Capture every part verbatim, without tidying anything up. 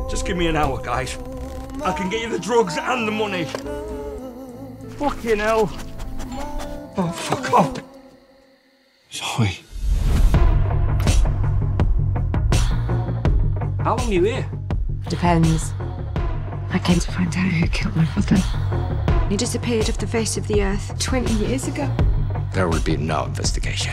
Just give me an hour, guys. I can get you the drugs and the money. Fucking hell. Oh, fuck off. Zoe. How long are you here? Depends. I came to find out who killed my father. He disappeared off the face of the earth twenty years ago. There will be no investigation.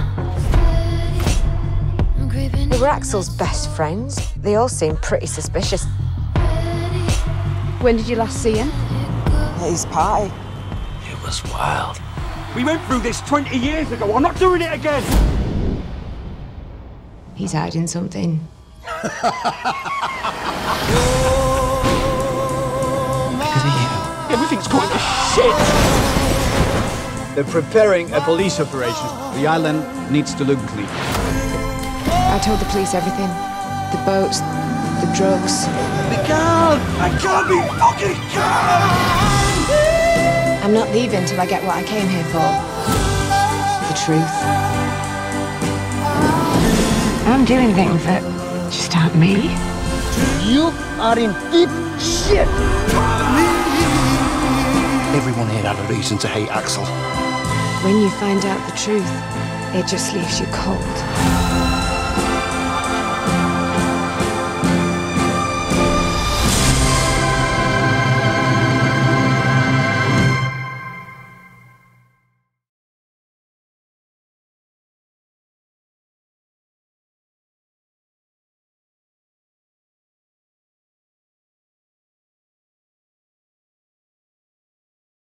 They were Axel's best friends. They all seemed pretty suspicious. When did you last see him? At his party. It was wild. We went through this twenty years ago. I'm not doing it again. He's hiding something. Because of you. Everything's going to shit. They're preparing a police operation. The island needs to look clean. I told the police everything. The boats, the drugs. I can't. I can't be fucking can't. I'm not leaving till I get what I came here for. The truth. I'm doing things that just aren't me. You are in deep shit! Everyone here had a reason to hate Axel. When you find out the truth, it just leaves you cold.